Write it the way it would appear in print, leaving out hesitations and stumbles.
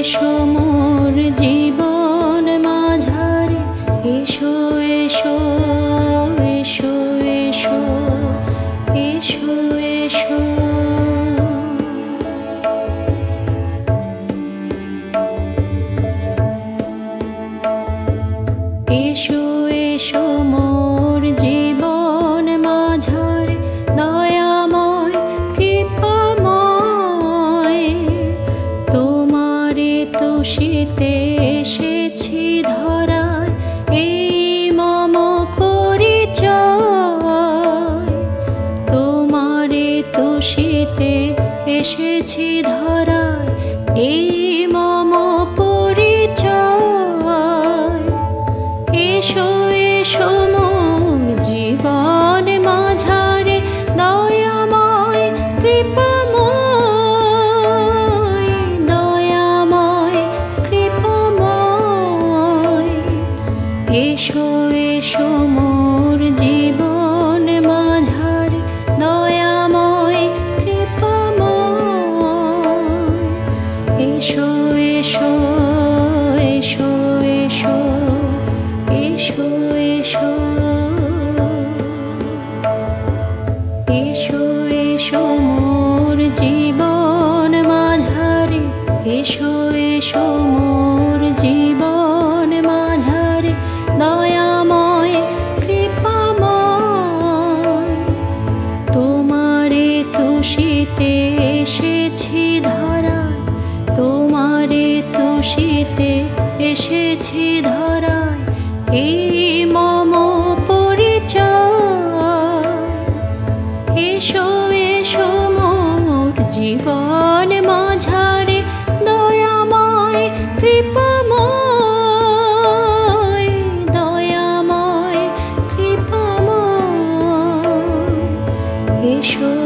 এসো মোর জীবন মাঝারে, এসো এসো এসো এসো এসো এসো। এসো এসো মোর জীবন মাঝারে, দয়াময় কৃপাময়, তোমারে তুষিতে এসেছি ধরায়, এই মম পরিচয়। তোমারে তুষিতে এসেছি ধরায়, এই মম পরিচয়। এসো এসো মোর জীবন মাঝারে, দয়াময় কৃপাময়, দয়াময় কৃপাময়। এসো এসো মোর জীবন মাঝারে, দয়াময় কৃপাময়। এসো এসো এসো এসো এসো এসো। এসো এসো মোর জীবন মাঝারে, এসো এসো মোর জীবন মাঝারে, দয়াময় কৃপাময়। তোমারে তুষিতে এসেছি ধরায়, তোমারে তুষিতে এসেছি ধরায়, এই মম পরিচয়। এসো এসো মোর জীবন মাঝারে, দয়াময় কৃপাময়, দয়াময় কৃপাময়। এসো